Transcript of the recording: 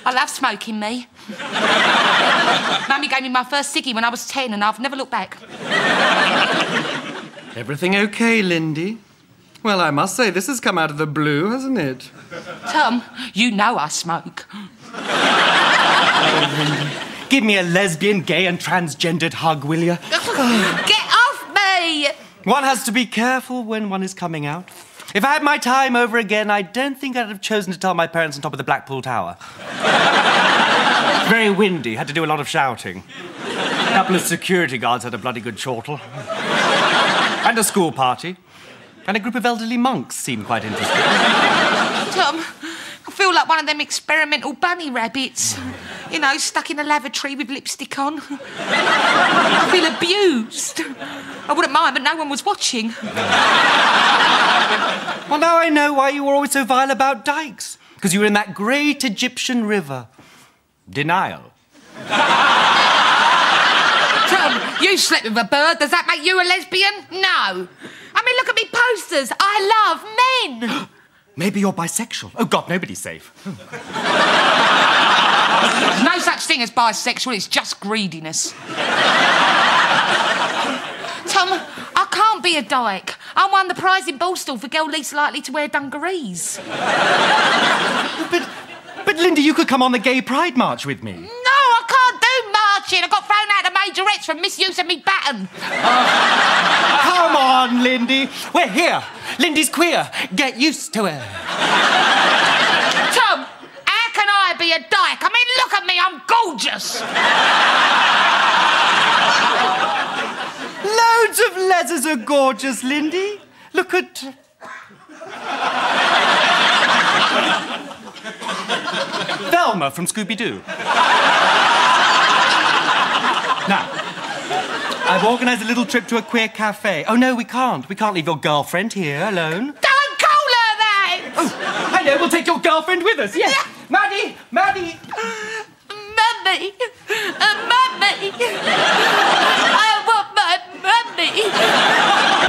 I love smoking, me. Mummy gave me my first ciggy when I was 10 and I've never looked back. Everything okay, Lindy? Well, I must say, this has come out of the blue, hasn't it? Tom, you know I smoke. Oh, Lindy. Give me a lesbian, gay and transgendered hug, will you? Get off me! One has to be careful when one is coming out. If I had my time over again, I don't think I'd have chosen to tell my parents on top of the Blackpool Tower. Very windy, had to do a lot of shouting. A couple of security guards had a bloody good chortle. And a school party. And a group of elderly monks seemed quite interesting. Tom, I feel like one of them experimental bunny rabbits. You know, stuck in a lavatory with lipstick on. I feel abused. I wouldn't mind, but no one was watching. Well, now I know why you were always so vile about dykes. Because you were in that great Egyptian river. Denial. Tom, you slept with a bird. Does that make you a lesbian? No. I mean, look at me posters. I love men. Maybe you're bisexual. Oh, God, nobody's safe. There's no such thing as bisexual. It's just greediness. Tom, I can't be a dyke. I won the prize in Borstal for girl least likely to wear dungarees. But Lindy, you could come on the Gay Pride March with me. No, I can't do marching. I got thrown out of majorettes for misuse of me baton. Come on, Lindy. We're here. Lindy's queer. Get used to it. Tom, how can I be a dyke? I mean, look at me. I'm gorgeous. Loads of lezzers are gorgeous, Lindy. Look at... Velma from Scooby-Doo. Now, I've organised a little trip to a queer cafe. Oh, no, we can't. We can't leave your girlfriend here alone. Don't call her that! Oh, I know, we'll take your girlfriend with us, yes.